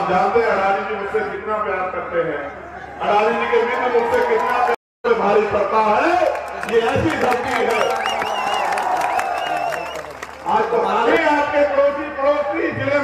आप जानते हैं अडानी जी मुझसे कितना प्यार करते हैं, अडानी जी के मित्र मुझसे कितना प्यार भारी पड़ता है। ये ऐसी धरती है। आज तो हमारे आपके पड़ोसी जिले में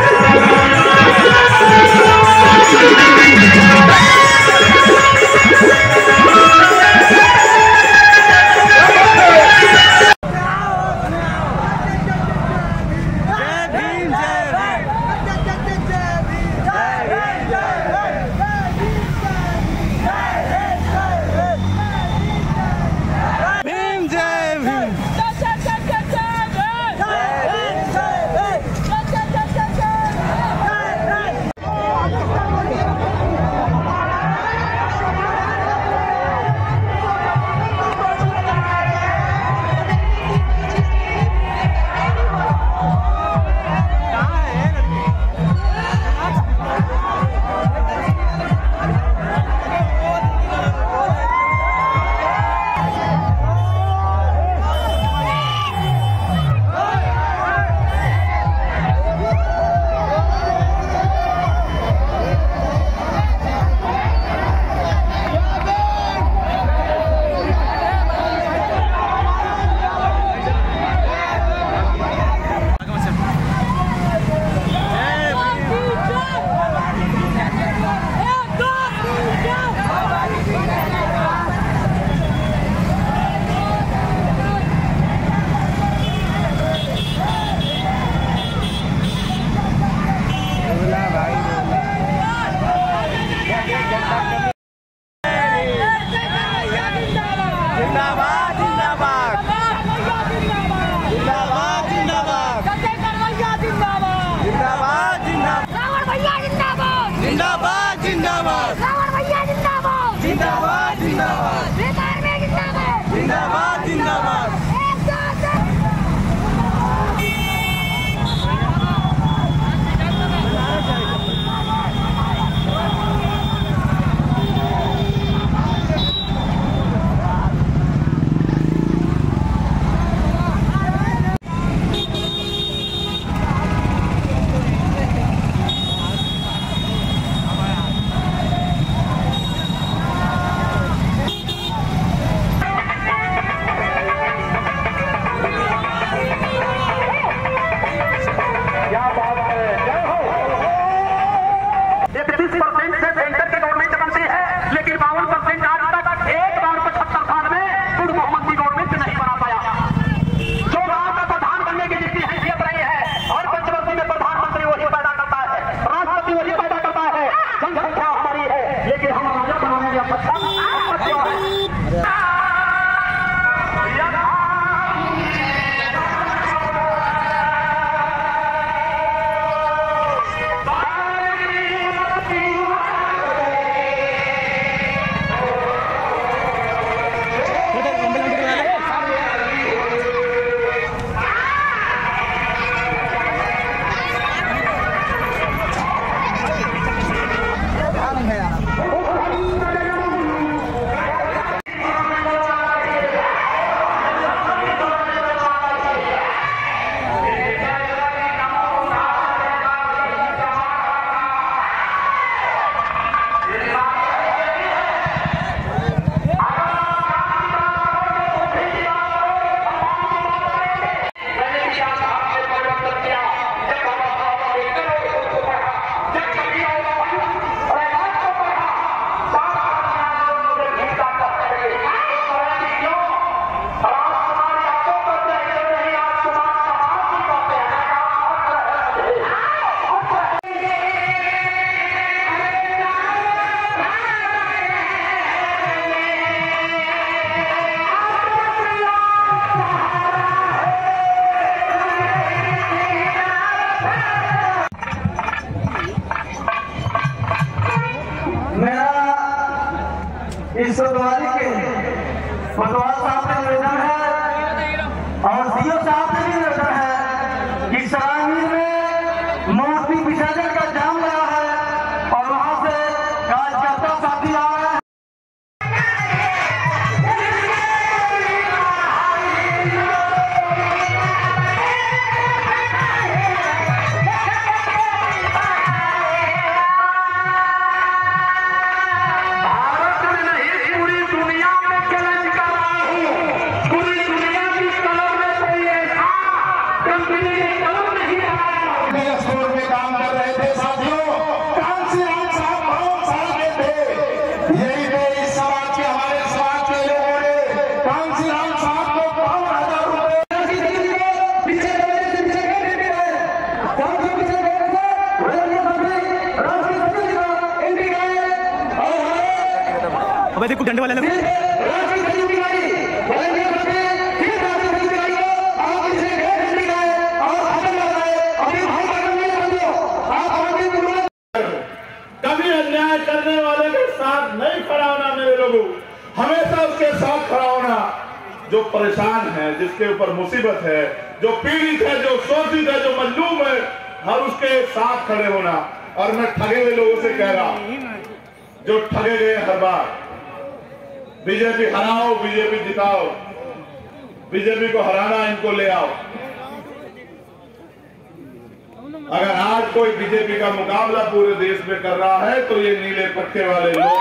इस गुरुद्वारे के गुरुद्वारा साहब का निवेदन है और सीओ साहब का भी निवेदन है कि सरायमीर में मूर्ति विसर्जन का जाम लगा है और वहां से कार्यकर्ता साथी आ रहे हैं। काम कर रहे थे साथियों। कांशीराम साहब बहुत साल के थे, यही थे इस समाज के, हमारे समाज के लोगों ने कांशीराम साहब को 52,000 रुपए देखो डंडे वाले कभी अन्याय करने वाले के साथ नहीं खड़ा होना मेरे लोगों, हमेशा उसके साथ खड़ा होना जो परेशान है, जिसके ऊपर मुसीबत है, जो पीड़ित है, जो शोषित है, जो मजलूम है, हर उसके साथ खड़े होना। और मैं ठगे हुए लोगों से कह रहा हूं, जो ठगे गए हर बार, बीजेपी हराओ, बीजेपी जिताओ, बीजेपी को हराना, इनको ले आओ। अगर आज कोई बीजेपी का मुकाबला पूरे देश में कर रहा है तो ये नीले पट्टे वाले लोग,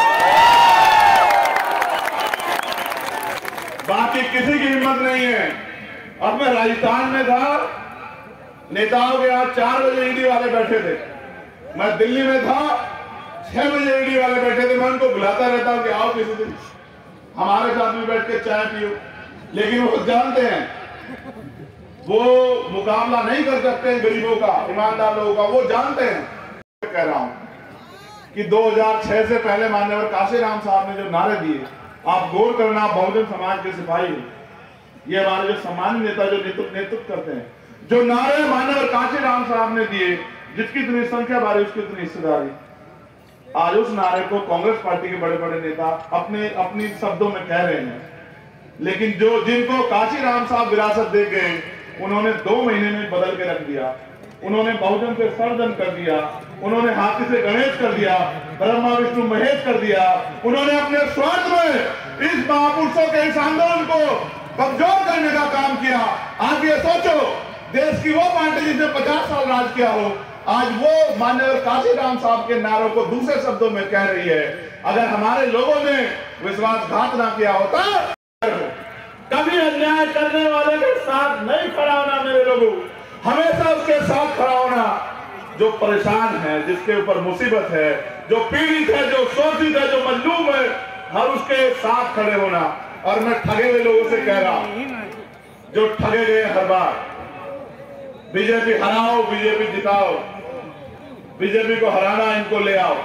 बाकी किसी की हिम्मत नहीं है। अब मैं राजस्थान में था, नेताओं के यहाँ 4 बजे ईडी वाले बैठे थे, मैं दिल्ली में था 6 बजे ईडी वाले बैठे थे। मैं उनको बुलाता रहता हूं कि आओ किसी दिन हमारे साथ भी बैठ के चाय पियो, लेकिन वो जानते हैं वो मुकाबला नहीं कर सकते हैं गरीबों का, ईमानदार लोगों का, वो जानते हैं। कह रहा हूं कि 2006 से पहले माननीय कांशीराम साहब ने जो नारे दिए, आप गौर करना, बहुजन समाज के सिपाही, ये हमारे जो सम्मानित नेता जो नेतृत्व करते हैं, जो नारे माननीय कांशीराम साहब ने दिए, जिसकी इतनी संख्या बारी उसकी इतनी हिस्सेदारी, आज उस नारे को कांग्रेस पार्टी के बड़े बड़े नेता अपनी शब्दों में कह रहे हैं। लेकिन जिनको कांशीराम साहब विरासत दे गए, उन्होंने 2 महीने में बदल के रख दिया। उन्होंने बहुजन से सर्वजन कर दिया, उन्होंने हाथी से गणेश कर दिया, ब्रह्मा विष्णु महेश कर दिया। उन्होंने अपने स्वार्थ में इस महापुरुषों के इस आंदोलन को कमजोर करने का काम किया। आप ये सोचो, देश की वो पार्टी जिसने 50 साल राज किया हो, आज वो माननीय कांशीराम साहब के नारों को दूसरे शब्दों में कह रही है। अगर हमारे लोगों ने विश्वासघात ना किया होता, कभी अन्याय करने वाले के साथ नहीं खड़ा होना मेरे लोगों, हमेशा उसके साथ खड़ा होना जो परेशान है, जिसके ऊपर मुसीबत है, जो पीड़ित है, जो शोषित है, जो मजलूम है, हर उसके साथ खड़े होना। और मैं ठगे हुए लोगों से कह रहा हूं, जो ठगे गए हर बार, बीजेपी हराओ, बीजेपी जिताओ, बीजेपी को हराना, इनको ले आओ।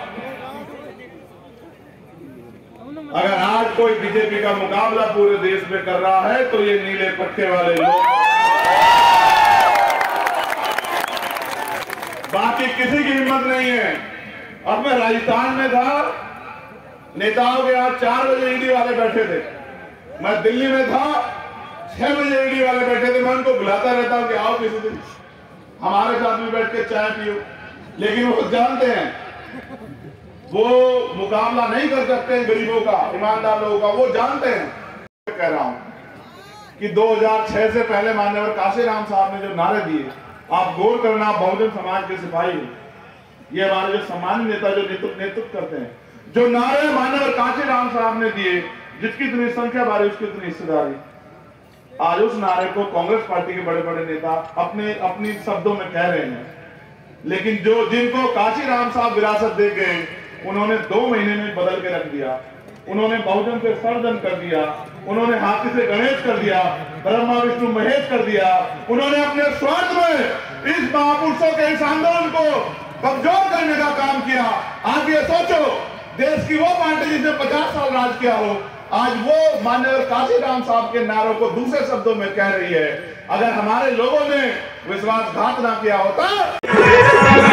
अगर आज कोई बीजेपी का मुकाबला पूरे देश में कर रहा है तो ये नीले पट्टे वाले लोग, बाकी किसी की हिम्मत नहीं है। अब मैं राजस्थान में था, नेताओं के यहाँ 4 बजे ईडी वाले बैठे थे, मैं दिल्ली में था 6 बजे ईडी वाले बैठे थे। मैं उनको बुलाता रहता हूं कि आओ किसी दिन हमारे साथ भी बैठ के चाय पियो, लेकिन वो जानते हैं वो मुकाबला नहीं कर सकते हैं गरीबों का, ईमानदार लोगों का, वो जानते हैं। कह रहा हूं कि 2006 से पहले माननीय कांशीराम साहब ने जो नारे दिए, आप गौर करना, बहुजन समाज के सिपाही, ये हमारे जो सम्मानित नेता जो नेतृत्व करते हैं, जो नारे माननीय कांशीराम साहब ने दिए, जिसकी इतनी संख्या बारी उसकी इतनी हिस्सेदारी, आज उस नारे को कांग्रेस पार्टी के बड़े बड़े नेता अपनी शब्दों में कह रहे हैं। लेकिन जिनको कांशीराम साहब विरासत दे गए, उन्होंने 2 महीने में बदल के रख दिया। उन्होंने बहुजन से सर्वजन कर दिया, उन्होंने हाथी से गणेश कर दिया, ब्रह्मा विष्णु महेश कर दिया। उन्होंने अपने स्वार्थ में इस महापुरुषों के इस आंदोलन को कमजोर करने का काम किया। आप ये सोचो, देश की वो पार्टी जिसने 50 साल राज किया हो, आज वो माननीय कांशीराम साहब के नारों को दूसरे शब्दों में कह रही है। अगर हमारे लोगों ने विश्वासघात ना किया होता